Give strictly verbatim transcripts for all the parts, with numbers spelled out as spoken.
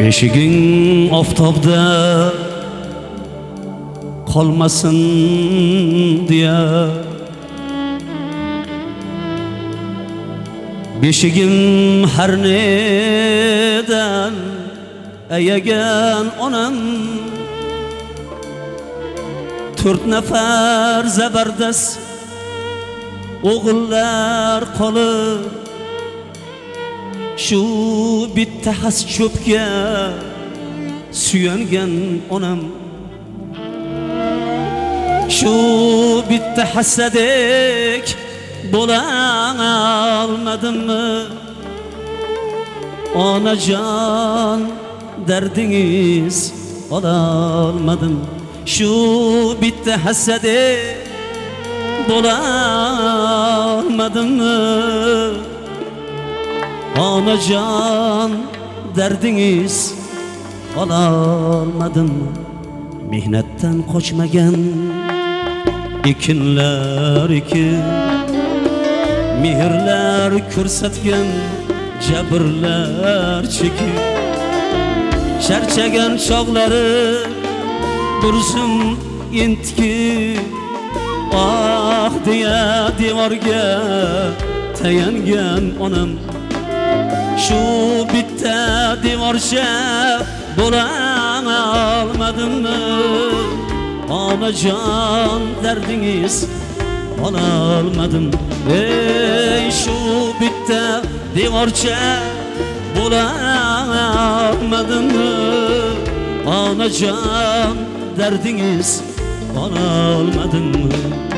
Eshiging oftobda qolmasin diye Beshigim har nedan ayagan onam To'rt nafar zabardast o'g'illar qolib Shu bitta has cho'pga suyangan onam Shu bitta hasadek bo'la olmadimmi Onajon dardingiz ola olmadim Shu bitta hasadek bo'la olmadimmi Onajon dardingiz ola olmadim Mehnatdan qochmagan ekinlar ekin Mehrlar ko'rsatgan jabrlar chekib Charchagan chog'lari bir zum entikib Ah deya devorga tayangan onam Shu bitta devorcha bo'la olmadimmi Onajon dardingiz ola olmadim Ey shu bitta devorcha bo'la olmadimmi Onajon dardingiz ola olmadimmi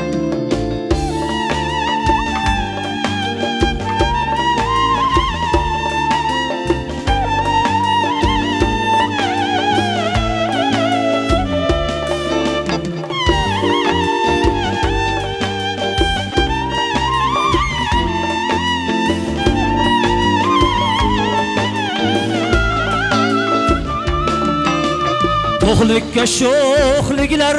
To'qlikka sho'xliklar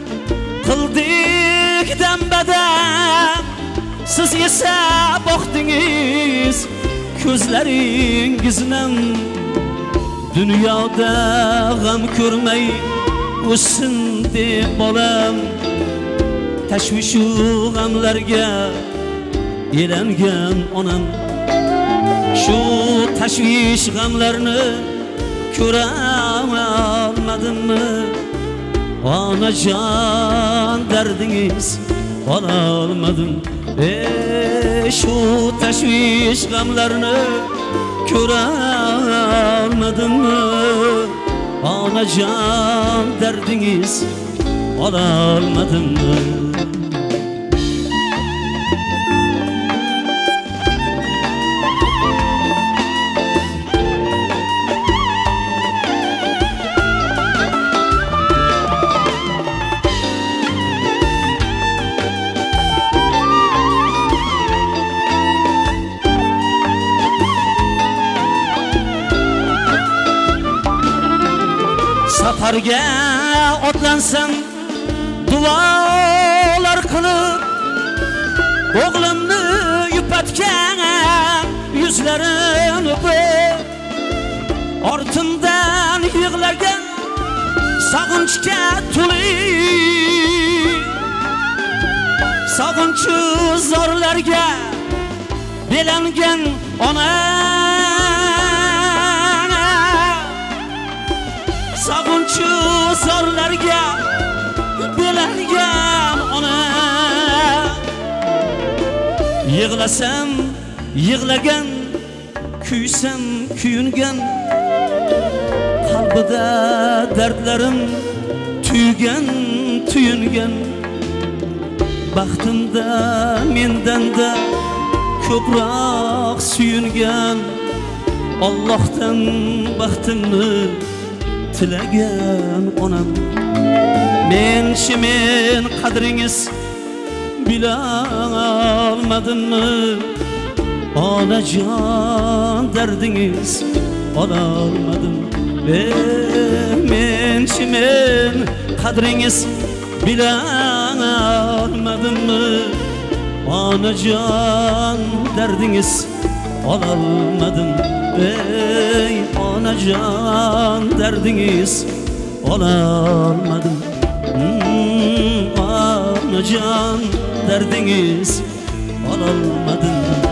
qildik dambadam Siz esa boqdingiz ko'zlaringizni Dunyoda g'am ko'rmay o'ssin deb bolam Tashvishu g'amlarga elangan onam Shu tashvish g'amlarni ko'ra olmadimmi Onajon dardingiz ola olmadim Ey shu tashvish g'amlarni ko'ra olmadimmi Onajon dardingiz ola olmadimmi Safarga otlansam duolar qilib O'g'limni yupatgan yuzlarini o'pib Ortimdan yig'lagan sog'inchga to'lib Sog'inchu zorlarga belangan ona Sog'inchu zorlarga belangan ona Yig'lasam yig'lagan kuysam kuyungan Qalbida dardlarim tuygan tuyungan Baxtimda mendanda ko'proq suyungan Allohdan baxtimni tilagan onam Men shimen qadringiz bila olmadimmi Onajon dardingiz ola olmadim Men shimen qadringiz bila olmadimmi Onajon dardingiz ololmadim. Ey onajon derdingiz ololmadim. Hmm, onajon derdingiz ololmadim.